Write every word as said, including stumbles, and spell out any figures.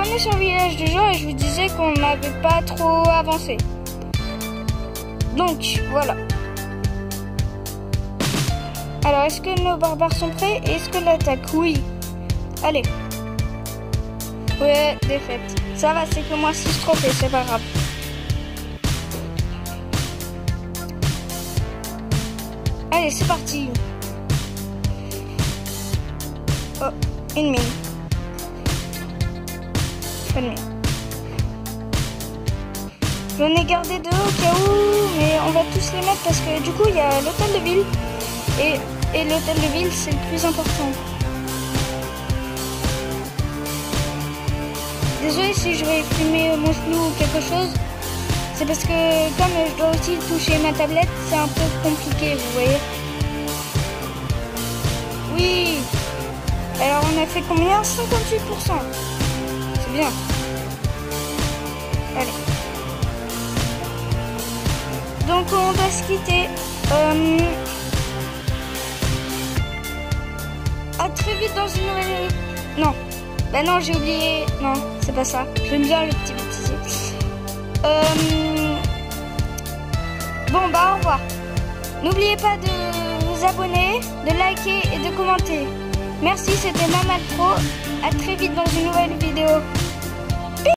retourné sur le village des gens et je vous disais qu'on n'avait pas trop avancé. Donc, voilà. Alors, est-ce que nos barbares sont prêts? Est-ce que l'attaque? Oui. Allez. Ouais, défaite. Ça va, c'est que moi six trophées, c'est pas grave. Allez, c'est parti. Oh, une mine. Pas de mine. J'en ai gardé deux au cas où, mais on va tous les mettre parce que du coup, il y a l'hôtel de ville. Et, et l'hôtel de ville, c'est le plus important. Désolé si je vais filmer mon genou ou quelque chose. C'est parce que comme je dois aussi toucher ma tablette, c'est un peu compliqué, vous voyez. Oui. Alors on a fait combien? cinquante-huit pour cent. C'est bien. Allez. Donc on doit se quitter. Euh... À très vite dans une nouvelle... Non. Bah non, j'ai oublié. Non, c'est pas ça. J'aime bien le petit bêtisier. Euh... Bon, bah au revoir. N'oubliez pas de vous abonner, de liker et de commenter. Merci, c'était Mamad Pro. À très vite dans une nouvelle vidéo.